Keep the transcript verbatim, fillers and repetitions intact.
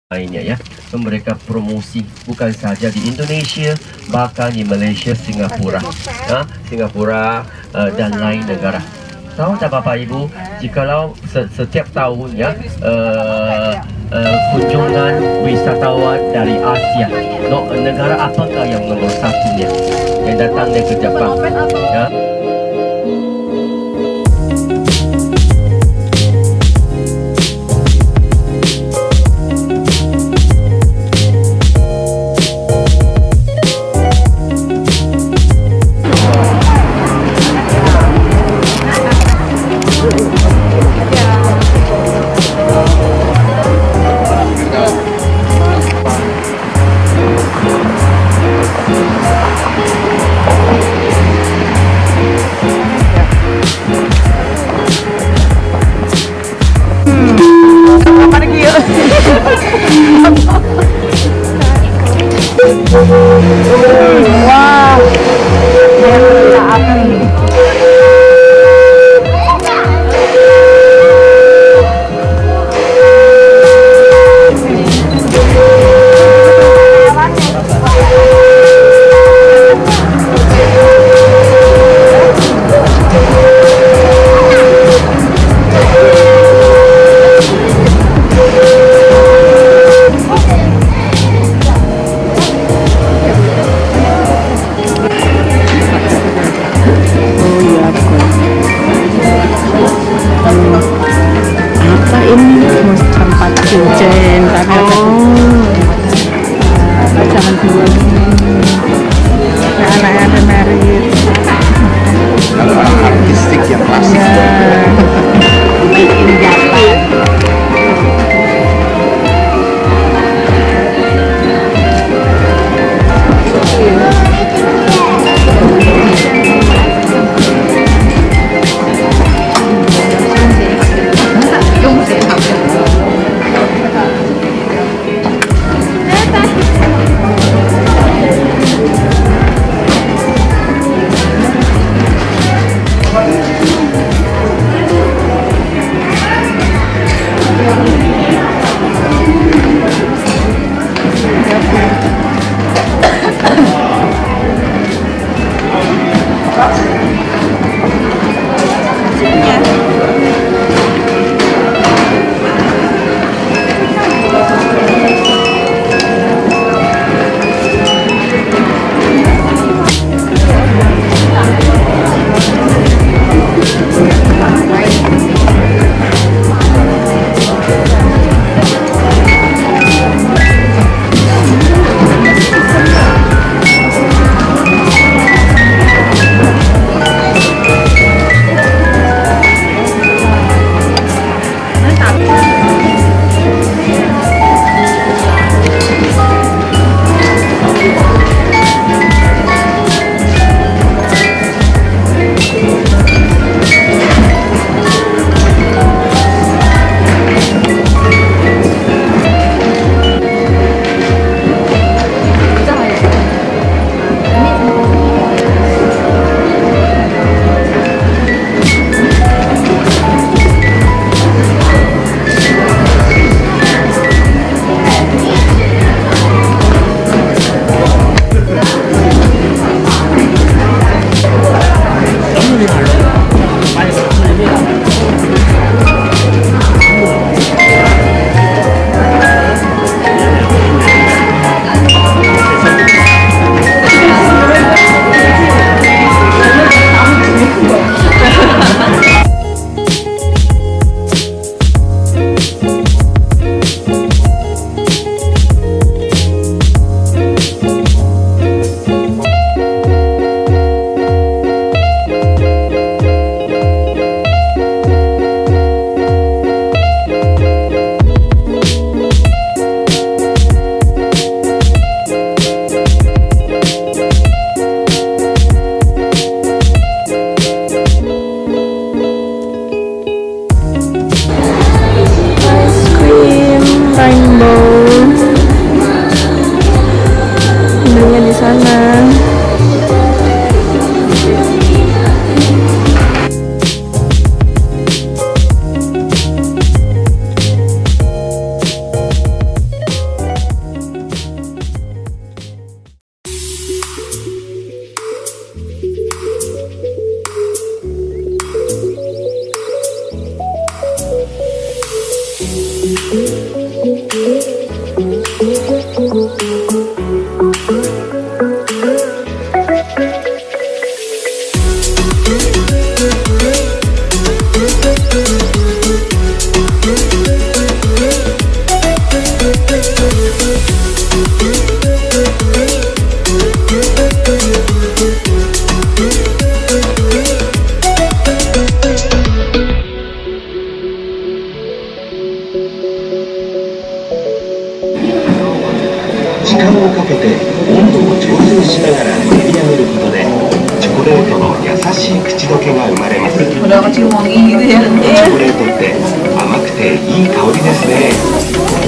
lainnya ya. So, mereka promosi bukan saja di Indonesia, bahkan di Malaysia, Singapura, ya, Singapura uh, dan lain negara. Tahu tak Bapak Ibu, jikalau setiap tahun ya uh, uh, kunjungan wisatawan dari Asia, no, negara apakah yang nomor satunya yang datang dari ke Jepang? Ya. Wow, cincin, tapi oh, jangan dulu. Anak-anak ada merit. Kalau artistik yang klasik. Made in Japan. 間をかけて温度を調整しながら練り上げることでチョコレートの優しい口どけが生まれます。チョコレートって甘くていい香りですね。